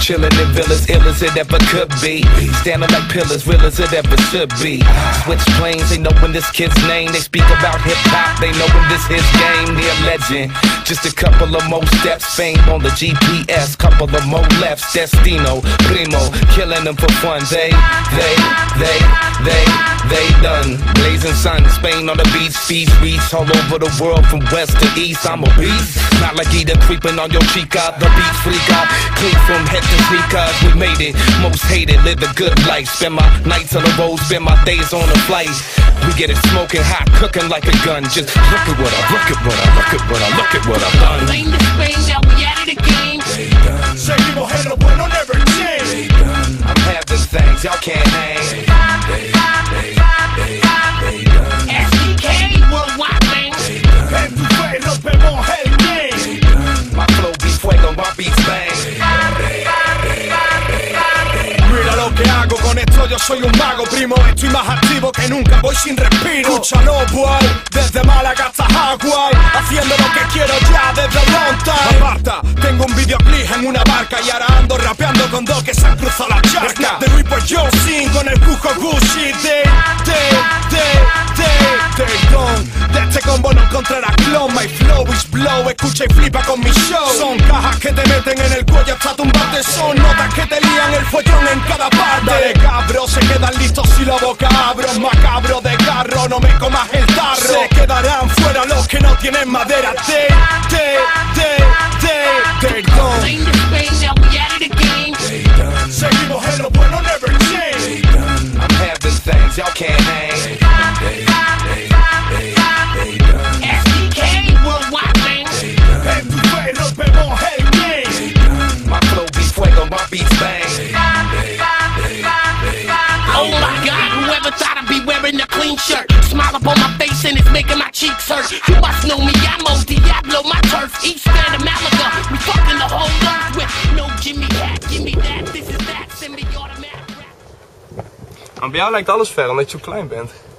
Chillin' in villas, ill as it ever could be. Standing like pillars, real as it ever should be. Switch planes, they know when this kid's name. They speak about hip-hop, they know when this his game. They're a legend, just a couple of more steps. Fame on the GPS, couple of more lefts. Destino, primo, killing them for fun. They done. Blazing sun, Spain on the beach, speed streets all over the world from west to east. I'm a beast, not like either creeping on your chica. The beat freaka, clean from head to sneakers. We made it, most hated, live a good life. Spend my nights on the road, spend my days on the flight. We get it smoking hot, cooking like a gun. Just look at what I've done. Blame the Spain, now we at it again. Seguimos en lo bueno, never change. I'm having things y'all can't hang. SDK, worldwide man. En tu fe rompemos el game. My flow be fuego, my beats bang. Mira lo que hago, con esto yo soy un mago, primo. Estoy más activo que nunca, voy sin respiro. Escúchalo, boy, desde Málaga hasta Hawái, haciendo lo que quiero ya desde long time. Aparta, tengo un videoclip en una barca y ahora ando rapeando con dos que se han cruzado la charca. De Luis pues yo sin con el cujo Gucci. De este combo no encontrarás clon. My flow is blow, escucha y flipa con mi show. Son cajas que te meten en el cuello hasta tumbarte. Son notas que te lían el follón en cada parte. Dale cabro, se quedan listos si la boca abro. Macabro de carro, no me comas el tarro. Se quedarán fuera los que no tienen madera. Blame the Spain, now we at it again. Seguimos en lo bueno, never change. I'm having things y'all can't hang. SDK, worldwide man. En tu fe rompemos el game. My flow be fuego, my beats bang. Oh my God, whoever thought I'd be wearing a clean shirt? Smile up on my face and it's making my cheeks hurt. You must know me, I'm El Diablo, my turf. East End of Malaga, we fucking the whole earth with no Jimmy hat. Give me that, this is that, semi-automatic rap. Maar bij jou lijkt alles ver, omdat je zo klein bent.